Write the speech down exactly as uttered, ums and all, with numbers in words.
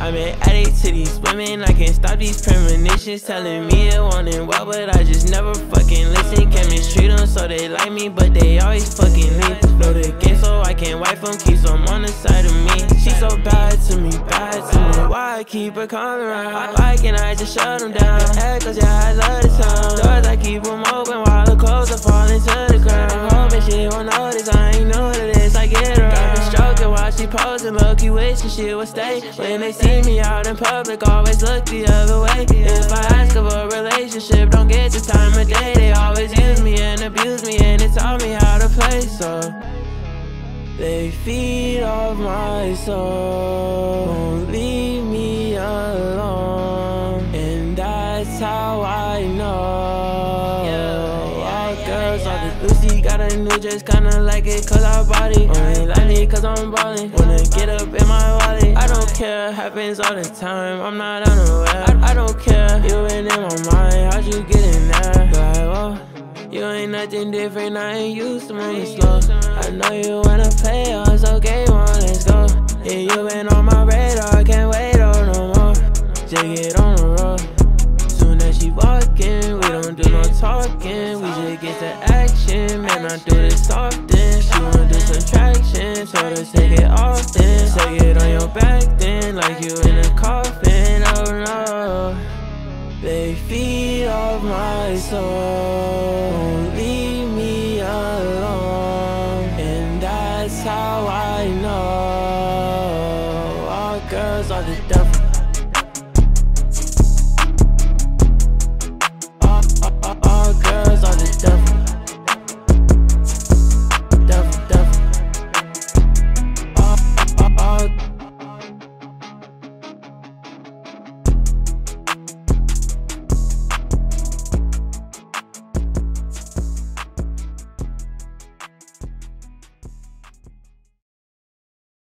I'm an addict to these women, I can't stop these premonitions telling me it wanting well, but I just never fucking listen. Chemistry them so they like me, but they always fucking leave. Know the game so I can't wipe them, keep some on the side of me. She so bad to me, bad to me. Why I keep her coming around? Why can't I just shut them down? Echoes, yeah, I love the sound. Doors, I keep them open while the clothes are falling to the ground. I'm hoping she won't notice, I ain't new to this, I get around. Got me stroking while she posing, low-key wishing she would stay. When they see me out in public, always look the other way. If I ask of a relationship, don't get the time of day. They always use me and abuse me, and they taught me how to play, so they feed off my soul, won't leave me alone, and that's how I know. All girls off the Lucy, got a new dress, kinda like it cause I bought it. Only like me cause I'm ballin', wanna get up in my wallet. I don't care, happens all the time, I'm not unaware. I, I don't care, you ain't in my mind, how'd you get in there? Like, whoa, you ain't nothing different, I ain't used to moving slow. I know you wanna play us, okay, well, let's go. Yeah, you been on my radar, can't wait on no more. Just get on the road. Soon as she walkin', we don't do no talking. We just get to action, man, I do this often. She wanna do some traction, so let's take it often. Take it on your back then, like you in a coffin, oh no. They feed off my soul, won't leave me alone, and that's how I know. All girls are the devil.